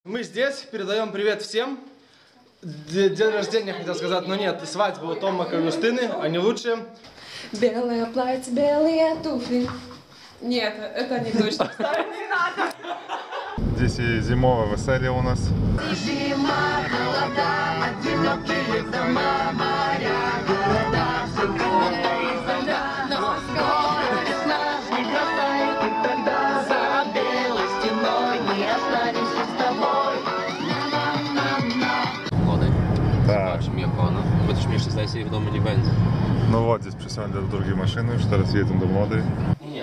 Мы здесь передаем привет всем. День рождения, хотел сказать, но нет, свадьба у Тома и Юстины, они лучшие. Белое платье, белые туфли. Нет, это не точно. Не надо. Здесь и зимовое веселье у нас. Зима, холода, одинокие дома, моря, города, все из-за но скоро весна, не бросай ты тогда за белой стеной, не останемся с тобой. Młody. Tak. Zobaczymy jak ona. Bo też mnie zdaje się w domu nie będzie. Ну вот, здесь присылали до другие машины, już teraz едем do młodej. Nie,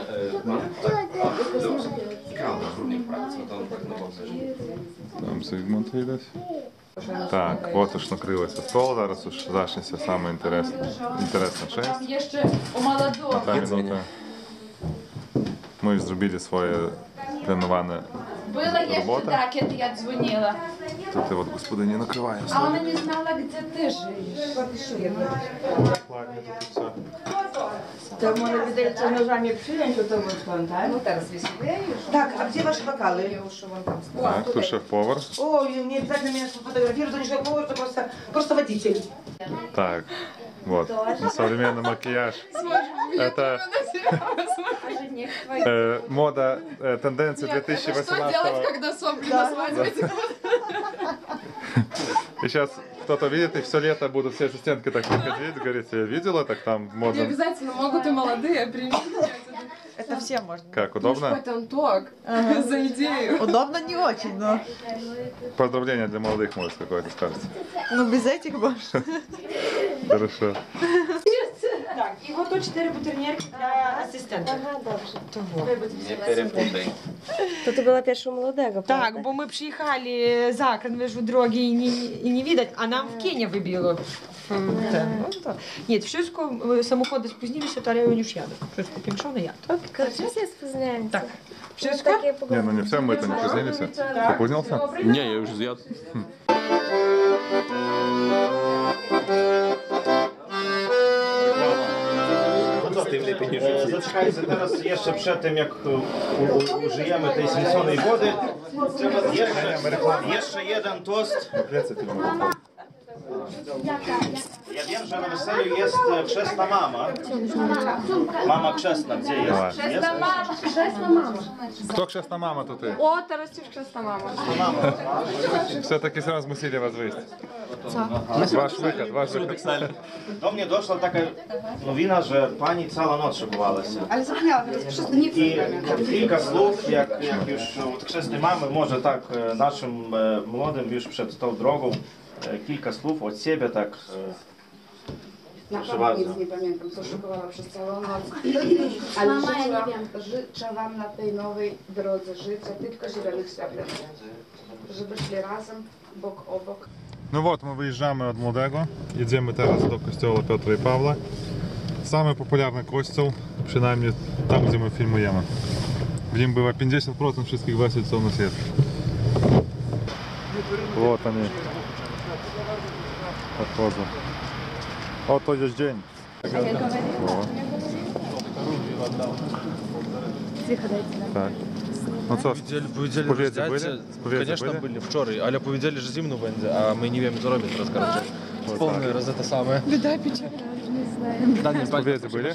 Там Зигмунд їде. Так, от уж накрилося стол, зараз уж зачнеться саме інтересна часть. Jeszcze o молодого. Та минута. Ми ж зробили своє плануване Было еще, робота. да, когда я звонила. Тут от господині накриває А стол. она не знала, где ты живешь. To może wydaje nożami przyjąć, to włączą, tak? Ну так, звісно. Tak, a gdzie wasze wokale? Я уж вон там. Так, тут шеф-повар. Ой, не обязательно меня сфотографировать, не шеф-повар, это просто водитель. Так, вот, современный макияж. Это мода, тенденции 2018 Что делать, когда сопли на свадьбе? И сейчас кто-то видит, и все лето будут все ассистентки так приходить, говорить, я видела, так там Не можно. обязательно, могут и молодые применить. Это всем можно. Как, удобно? Хоть Анток за идею. Удобно не очень, но... Поздравление для молодых, может, какое-то скажете. Ну, без этих больше. Хорошо. Так, и вот тут 4 бутернерки для асистента. Ага, dobrze. nie перепутай. To ty była pierwszą młodego, Так, prawda? бо ми приїхали за кран, дороги і не видать, а нам в Кені вибило. Ні, wszystko, samochody spóźnili się, to ja już jadę. Wszystko piększone jadę. Wszyscy spóźniają. Tak. Wszystko? Wszystko? Takie Не, ну не все, мы-то не позднились. Ты позднился? Nie, ja już zjadł. Zaczekajcie, teraz jeszcze przed tym, jak użyjemy tej smieconej wody, jeszcze jeden tost. Ja wiem, że na weselu jest chrzestna mama. Mama chrzestna, gdzie jest? Chrzestna mama. Chrzestna mama. Кто кшестна мама тут? О, teraz już chrzestna mama. Все-таки сразу змусили вас выйти. Ваш выход, ваш выход. Do mnie doszła taka nowina, że pani cała noc szykowała się. Але запевняла, wszystko nie I kilka słów, jak już od chrzestnej mamy, może tak naszym młodym już przed tą drogą, kilka słów od siebie, tak. Proszę bardzo. Nic nie pamiętam, co szykowała przez całą noc. Ale życzę wam na tej nowej drodze życia tylko zielonych świateł. Żeby szli razem, bok o bok. Ну от, ми виїжджаємо від Младого, їдемо зараз до костьолу Петра і Павла. Самий популярний костьол, принаймні там, де ми фільмуємо. В ньому було 50% wszystkich весел на світі. Вот вони. Подходы. Ото є день. Так. Ну co, Powiedzieli, spowiedzi że byli? dziecię, Spowiedzi Конечно, byli? были вчора, ale powiedzieli, że zimno będzie, a my nie wiemy co robić teraz, короче. Wspólny raz to same. Беда, печаль. Daniel, Spowiedzi byli?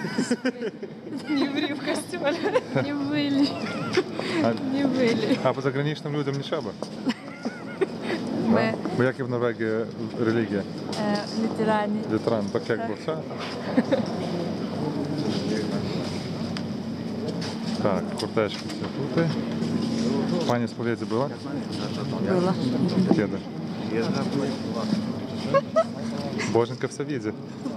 Не ври в костюме. Не были. А, Не были. а по заграничним людям не треба? Ми Бо як і в Норвегії релігія? ветерані. Ветеран, так як би все. Так, кортежки всі тут. Пані сповіді була? Була. Kiedy? Боженька все видит.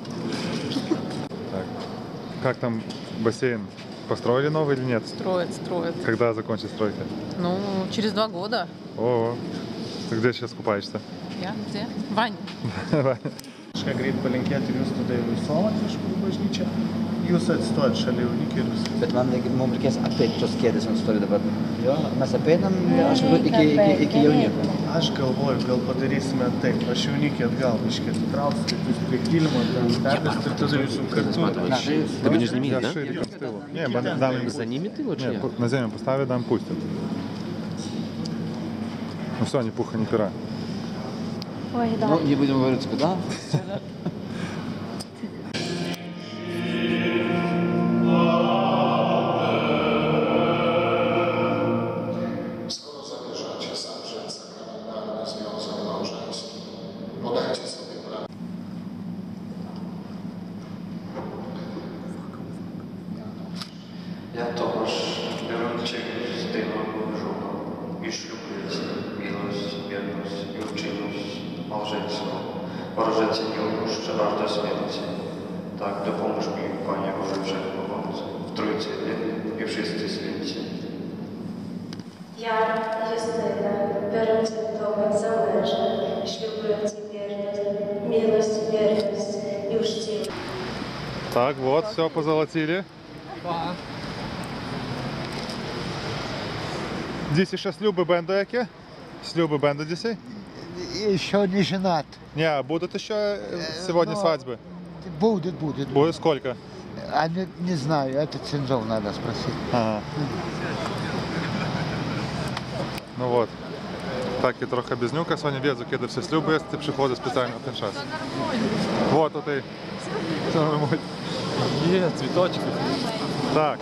Так. Как там бассейн? Построили новый или нет? Строят. Когда закончат стройка? Ну, через 2 года. О, ты где сейчас купаешься? Я где? Ваня. Aš greit palinkėti jūs tada į Luisovą, aišku, bažnyčią. Jūs atstojat šalia jaunikėlius. Bet mums reikės apeiti tos kėdės, ant stori dabar. Jo, mes apeinam, aš iki jauniko. Aš galvoju, gal padarysime taip, aš jaunikį atgal, iškiai atitrauksiu, jūs prie kilimo, perės ir tada jūsų kartu. Ty będziesz z nimi, Я да? шире там с тылу. Не, дам им. За ними ты вот Не, на землю поставят, дам пустят. Ну все, ни пуха, ни пера. Ой, да. Ну, не будем говорить, да? Skoro zamierzacie zawrzeć sakramentalny związek małżeński, podajcie sobie prawo. Я Томаш, беручи з тилом жуку, і шлюбується милость, вірність і вчинність małżeńską, ворожеться нього, що варто смерті. Так, допомож мені, Пане Боже, всякому в Тройці і wszyscy святі. Ja, Justyna, biorąc Tobę za męża, ślubuję Ci wierność, wierność i uczciwość. Так, вот, все позолотили. Дісі ще шлюби бенду які? Шлюби бенду дісі? Еще не женат. Не, будут еще сегодня свадьбы? Будет. Будет сколько? А не знаю, это цензов надо спросить. Ага. Ну вот. Так і трохи бізнюка, сьогодні в'язу кидав всі слюби, ти приходив спеціально в час. Вот тут і... Є, цвіточки. Так.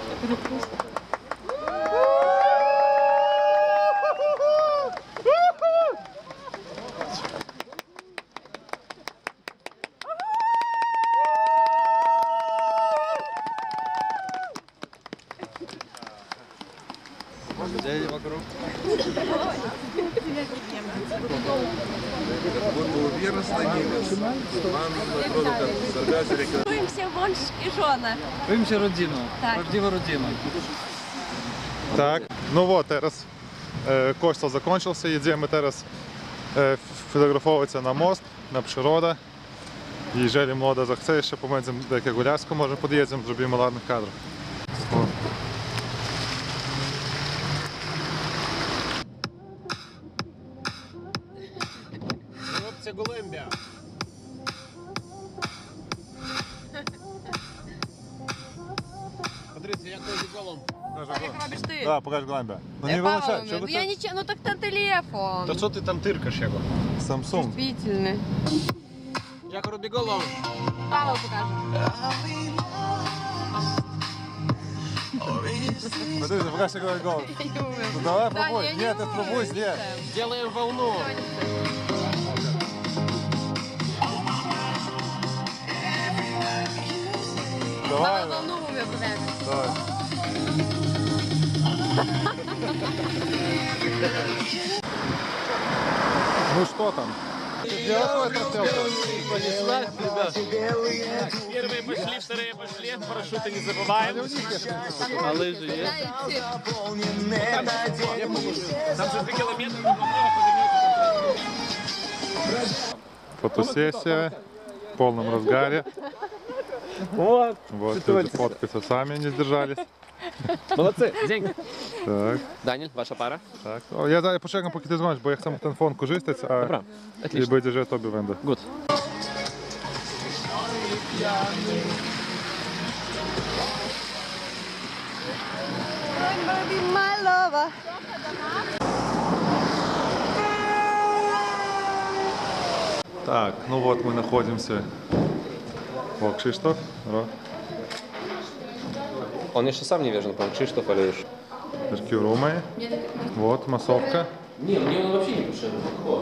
Дядя вокруг. Готуємося муж і жона. Готуємося родину. Так. Правдиву родину. Так, ну вот, teraz костел закончился, едем мы teraz фотографоваться на мост, на природа. І jeżeli młoda zachce jeszcze pomiędzy takie gulasko, może podjedziemy, zrobimy ładnych kadrów. Хлопці Голембя. Смотрите, як ходить голом. Як робиш ти? Да, покажи Голембя. Ну не Павло, вилучай, що я нічого, ну так та телефон. Та що ти там тиркаш його? Samsung. Чувствительний. Як робить голом? Павло покаже. Смотрите, покажи какой гол. Ну давай Да, пробуй. я не Нет, ты пробуй умею, здесь. Делаем волну. Давай. Волну виберемо. Давай. Ну что там? Делай свой Понеслась, ребят. Первые пошли, вторые пошли. Парашюты не забываем. А лыжи есть? Там же 3 километра. Фотосессия в полном разгаре. Вот. Вот, люди фоткаются сами, не сдержались. Молодцы. Деньги. Так. Даниль, ваша пара. Так. Я почекам, поки ти дзвониш, бо я сам телефон користуюсь, а Добре. і Отлично. буде вже тобі венда. Гуд. My lover. Так, ну вот мы находимся. О, Кшиштоф. Он еще сам не вежен, по-моему, Кшиштоф или уж. Румы. Вот, массовка. Не, мне он вообще не пошел.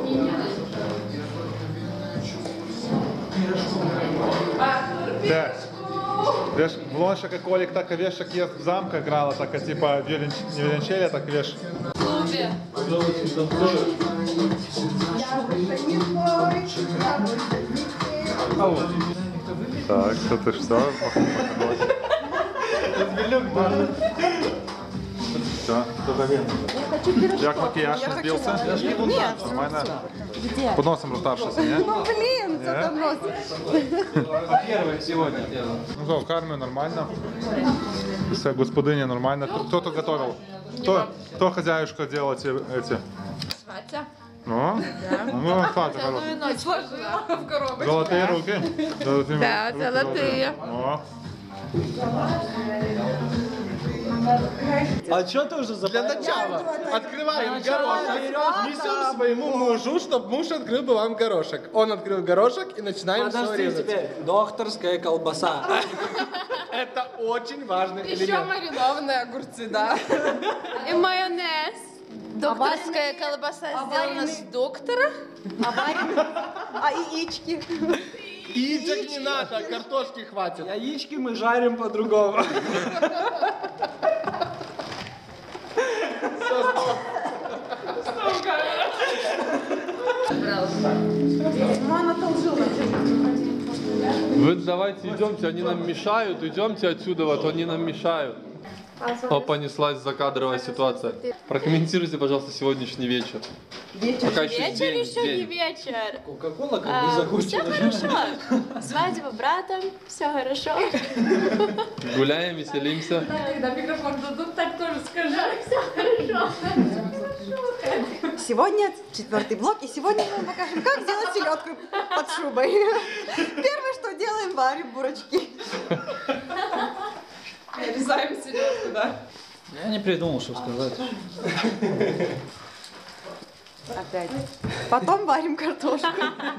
Да. Веш, влонша как Олик, так и веш, как я в замка играла, так и типа не виолончели, так и веш. Клубі. Так, это все. Все, кто-то видно. Як макияж не сбился? Нормально? Где? Под носом розставшийся, не? Ну блин, что там нос? Первый сегодня. Ну что, в карме нормально. Все, господыня нормально. Кто-то готовил. Кто хозяюшка делал эти? Сватя. Ну, ну, Сватя, хорошо. Ночь сложила в коробочку. Золотые руки. Да, золотые. О. А что ты уже Для запарил? начала открываем горошек, берешь, несем своему мужу, чтобы муж открыл бы вам горошек. Он открыл горошек и начинаем все Подожди, резать. теперь докторская колбаса. Это очень важный Еще элемент. маринованные огурцы, да. И майонез. Докторская колбаса сделана с доктора. А яички? Яичек не надо, картошки хватит. Яички мы жарим по-другому. Вы давайте идемте, они нам мешают, идемте отсюда, вот они нам мешают. О, понеслась закадровая ситуация. Прокомментируйте, пожалуйста, сегодняшний вечер. Пока еще Вечер день, еще день. не вечер. Кока-кола как бы Все закончилась. хорошо. Свадьба брата, все хорошо. Гуляем, веселимся. Когда микрофон дадут, так тоже скажи. Все хорошо. Сегодня 4-й блок, и сегодня мы вам покажем, как сделать селедку под шубой. Первое, что делаем, варим бурочки. Нарезаем селедку, да? Я не придумал, что сказать. Опять. Потом варим картошку.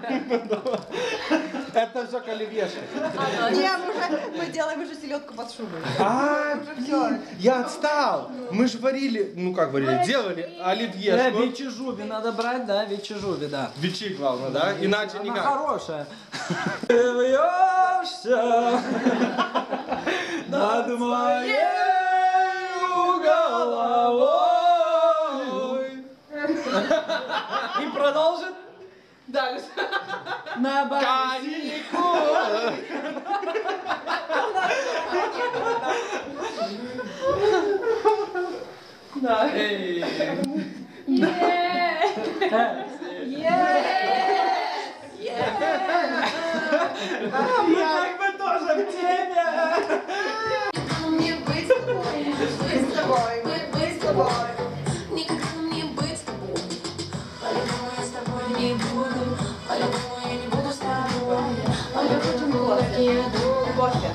Это все к оливьешке. Нет, мы делаем уже селедку под шубой. Я отстал. Мы же варили, ну как варили, делали оливьешку. Ветчижуби надо брать, да, ветчижуби, да. Вечи, главное, да? Иначе Она никак. хорошая. Ты вьешься над моей головой. И продолжит. Дальше. На каникулы. Да. Мы как бы тоже в теме. Мне быть с тобой, быть с тобой, быть с тобой. Никогда мне быть с тобой. По-любому я с тобой не буду. По-любому я не буду с тобой. По-любому я думаю, кофе.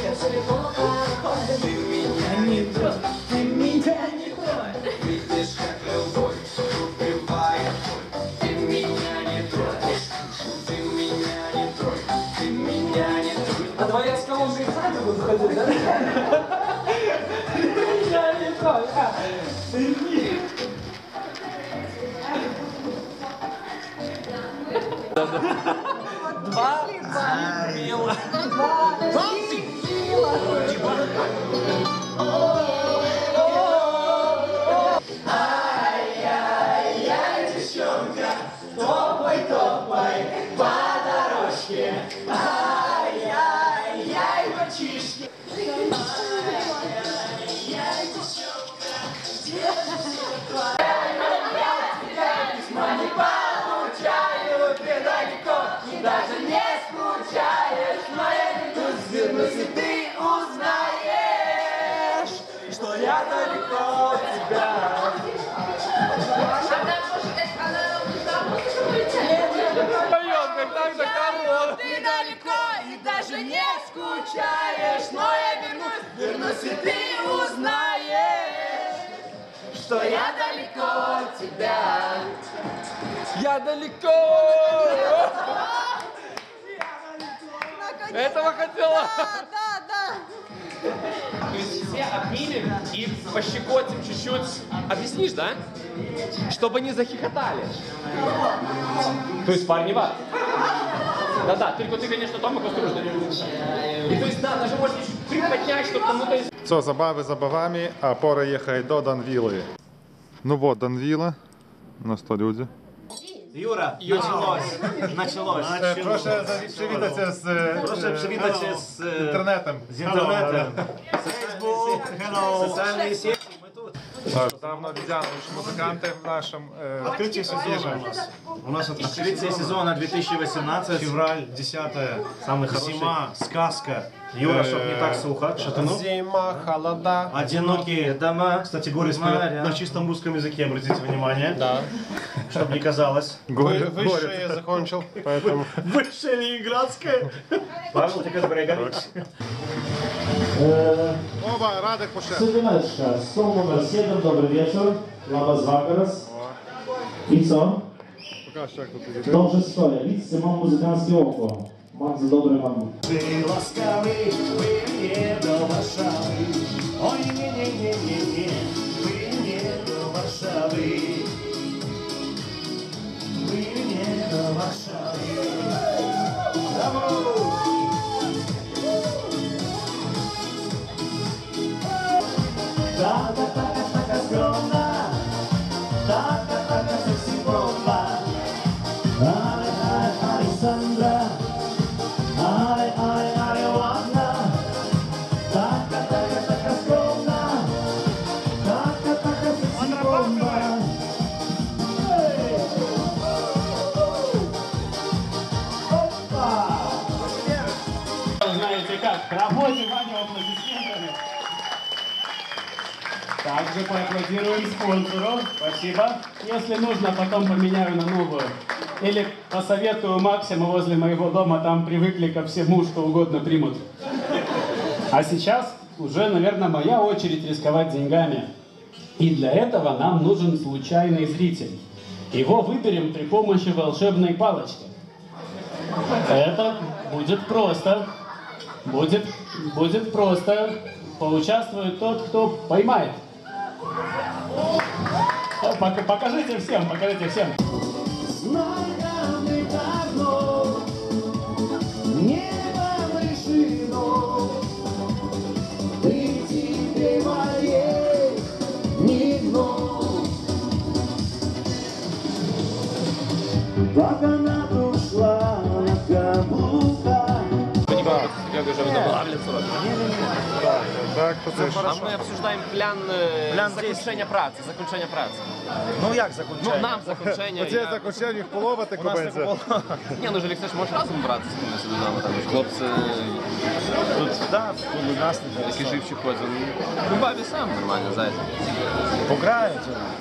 Ты меня не трогай, ты меня не трогай. Видишь, как любовь убивает боль. Ты меня не трогаешь, ты меня не трогай, ты меня не трогай. А давай я с колонкой сзади буду ходить, да? Ты меня не трогай, ты меня. Два мила. Ай-яй-яй, девчонка, топай, топай по дорожке. Ай-яй-яй, мальчишки. Ай-яй-яй, девчонка, письма не получаю, ты далеко и даже не скучаешь. Но я вернусь, и ты узнаешь, что я далеко от тебя. Поем, как так-то корова. Ты далеко и даже не скучаешь. Но я вернусь, и ты узнаешь, что я далеко от тебя. Я далеко. Этого хотела. Да. То есть все обнимем и пощекотим чуть-чуть. Объяснишь, да? Чтобы не захихотали. То есть парни вас. Да-да, только ты, конечно, там осторожно. И то есть, да, даже можно чуть приподнять, чтобы кому-то... Co, zabawy zabawami, a pora jechać do Danville. Ну вот, Данвилла. У нас 100 люди. Юра, началось. Proszę przywitać się z Proszę przywitać się z internetem. Z internetem. Facebook, hello. Социальные сети. Давно widziano już muzykantów w naszym Открытие сезона у нас. Открытие сезона 2018. Февраль, 10 Самый хороший. Зима, сказка. Юра, чтоб не так сухо. Шатанул. Зима, холода. Одинокие дома. Кстати, Горец поет на чистом русском языке, обратите внимание. Да. Чтоб не казалось. Высшее я закончил, поэтому... Высшее ленинградское. Павел, ты как Брегович. Оба, Радek poszedł. Sydyneczka, stол numer 7, dobry wieczór. Labas vakaras. I co? Pokażcie, jak to wygląda. Dobrze stoję. Widzę, mam muzykanckie oko. Bardzo dobre mam. Ty łaskawy, płynie do Warszawy. Oj, nie, płynie do Warszawy. Płynie do Warszawy. Brawo! Taka skromna, taka sexy bomba. Ale Aleksandra, ale ładna. Taka skromna, taka sexy bomba. Знаете как, к работе Ваня аплодисментами. Также поаплодируем спонсору. Спасибо. Если нужно, потом поменяю на новую. Или посоветую Максима возле моего дома, там привыкли ко всему, что угодно примут. А сейчас уже, наверное, моя очередь рисковать деньгами. И для этого нам нужен случайный зритель. Его выберем при помощи волшебной палочки. Это будет просто. Будет просто. Поучаствует тот, кто поймает. Покажите всем, покажите всем. Знаю давно, небо решено, ты тебе моей не дно. Вагонат ушла на каблуках. Я уже выдавал лицо. Так, то це ж. А ми обсуждаємо план закінчення праці. Ну як закінчення? Ну нам закінчення. Оце закінчення, їх полова так буде. Ні, ну Желік, ти можеш разом братися з нами, там хлопці. Тут, да, тут у нас не Які живчі ходять. Ну бабі сам нормально, зайде. пограють.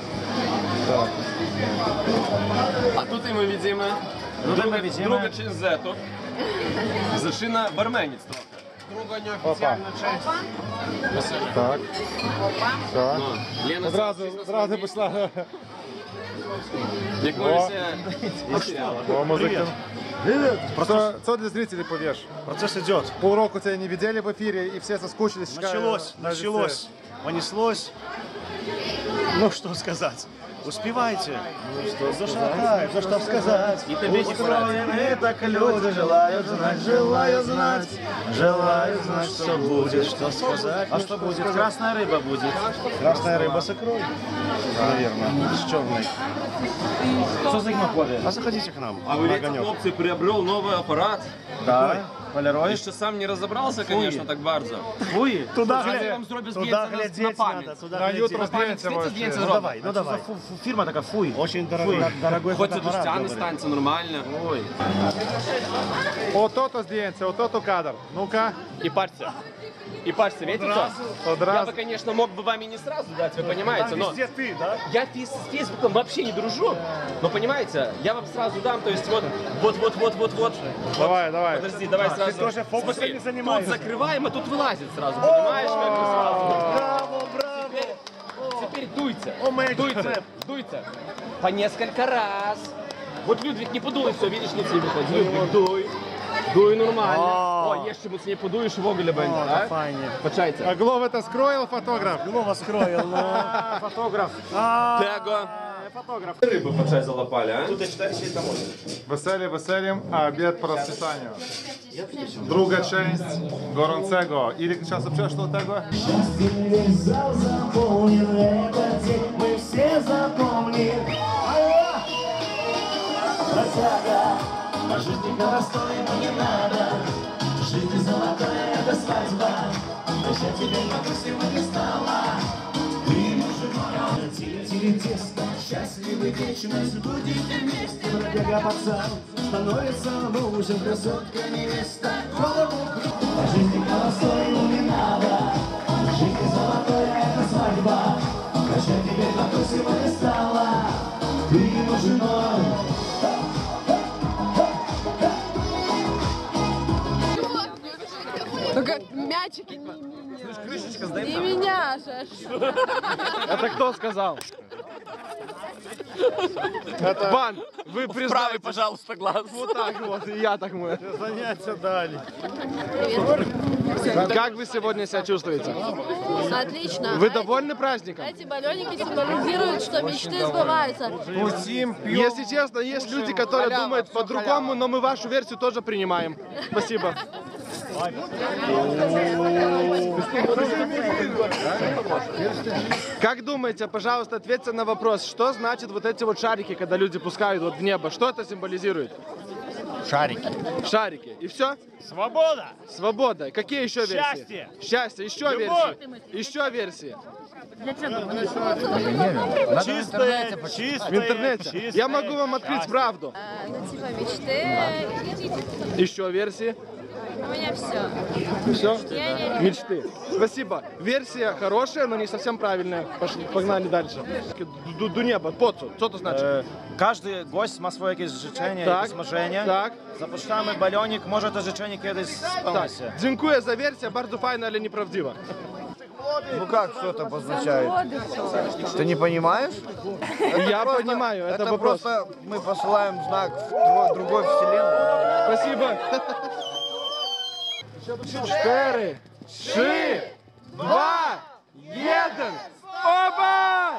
А тут і ми бачимо друга часть зету. Зашина барменництво. Друга неофіційна часть. Так. Так. Лена Одразу пішла. Як ми всі... О, музыка. Что для зрителей повешь? Процесс идет. Полроку тебя не видели в эфире, и все соскучились. Началось, понеслось. Ну что сказать? Успевайте. Ну что сказать? Что сказать? Устроены так люди желают знать, что будет, что сказать. А что будет? Красная рыба будет. Красная рыба с икрой. Наверное, с черной. Что за ходит? А заходите к нам. А вы видите, хлопцы, приобрел новый аппарат. Да. Полирой. Еще сам не разобрался, конечно, так bardzo. Фуй. Туда глядеть на память. На YouTube здесь давай, ну давай. Фирма такая, фуй. Очень дорогой Хоть у Дустяны станется нормально. Ой. Вот то здесь, вот то кадр. Ну-ка. И пальцы, видите что? Я бы, конечно, мог бы вам и не сразу дать, вы понимаете, но... Везде ты, да? Я с Фейсбуком вообще не дружу, но понимаете, я вам сразу дам, то есть вот. Давай. Подожди, давай сразу. Ты тоже фокусами занимаешься. Тут закрываем, а тут вылазит сразу, понимаешь, как бы сразу. Браво. Теперь дуйте. По несколько раз. Вот Людвиг не подуй, все, видишь, не тебе выходи. Дуй нормально. О, є чому не подуєш, вугілля буде, так? Файні. Почайте. А Глова это скроил фотограф? Глова скроил, но фотограф. Tego. Фотограф. Рыбы почать залопали, а? Тут считайте, это можно. Weseliem, a obiad po rozpisaniu. Druga część gorącego. Ile czasu przeszło od tego? Весь зал заполнен, этот день мы все запомним. Протяга, по жизни простой, но не надо. Жизнь золотая, это свадьба. Я тебе могу сегодня стала. Ты мужик мой, тили тесто. Счастливый вечность, будете вместе. Бродяга пацан становится мужем, красотка невеста. Голову по жизни простой, но не надо. Жизнь золотая, это свадьба. Прощай, теперь вокруг сегодня стала. Ты его женой. Только мячики не делаешь. Это кто сказал? Ван, вы признаете... Правый, пожалуйста, глаз. Вот так вот, и я так мы. Занятия дали. Как вы сегодня себя чувствуете? Отлично. Вы довольны праздником? Эти баллоники символизируют, что мечты сбываются. Если честно, есть люди, которые думают по-другому, но мы вашу версию тоже принимаем. Спасибо. Как думаете, пожалуйста, ответьте на вопрос, что значит вот эти вот шарики, когда люди пускают вот в небо? Что это символизирует? Шарики. Шарики. И все? Свобода. Свобода. Какие еще версии? Счастье. Счастье. Еще Любовь. версии. Еще версии. Чистое, В интернете. Я могу вам открыть правду. Ну, типа мечты. Еще версии. У меня все. Все? Мечты. Спасибо. Версия хорошая, но не совсем правильная. Пошли, погнали дальше. До неба. Поцу. Что это значит? Każdy gość ma swoje jakieś życzenie, Tak, jakieś marzenie. tak. Zapuszczamy balionik, może to życzenie kiedyś spełni Так, się. dziękuję za wersję, bardzo fajna, ale nieprawdziwa. Ну как что это обозначает? Ты не понимаешь? Я понимаю, это вопрос. просто мы посылаем знак в другой вселенной. Спасибо. 4, 3, 2, 1. Оба!